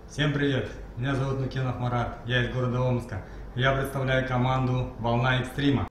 Всем привет! Меня зовут Нукенов Марат, я из города Омска. Я представляю команду «Волна Экстрима».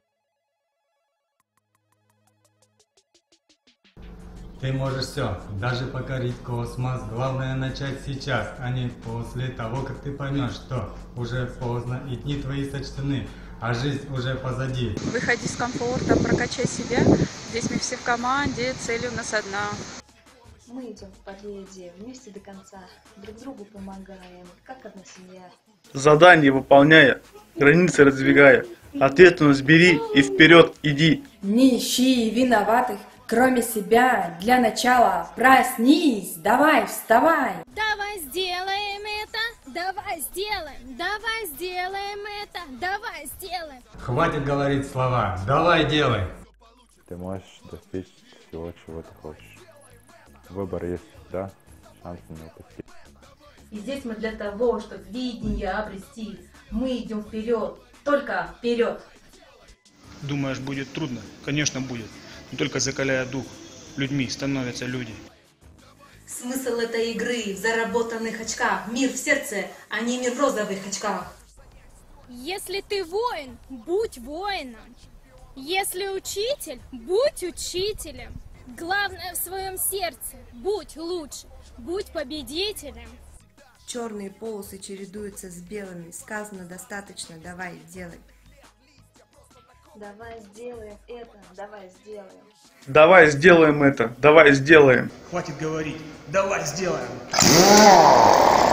Ты можешь все, даже покорить космос. Главное начать сейчас, а не после того, как ты поймешь, что уже поздно и дни твои сочтены, а жизнь уже позади. Выходи из комфорта, прокачай себя. Здесь мы все в команде, цель у нас одна. Мы идем в победе, вместе до конца, друг другу помогаем, как одна семья. Задание выполняя, границы раздвигая, ответственность бери и вперед иди. Не ищи виноватых, кроме себя. Для начала проснись, давай, вставай. Давай сделаем это, давай сделаем это, давай сделаем. Хватит говорить слова, давай делай! Ты можешь достичь всего, чего ты хочешь. Выбор есть всегда, шанс не упустить. И здесь мы для того, чтобы видение обрести. Мы идем вперед, только вперед. Думаешь, будет трудно? Конечно, будет. Но только закаляя дух, людьми становятся люди. Смысл этой игры в заработанных очках. Мир в сердце, а не мир в розовых очках. Если ты воин, будь воином. Если учитель, будь учителем. Главное в своем сердце, будь лучше, будь победителем. Черные полосы чередуются с белыми. Сказано достаточно, давай, делай. Давай сделаем это, давай сделаем. Давай сделаем это, давай сделаем. Хватит говорить, давай сделаем.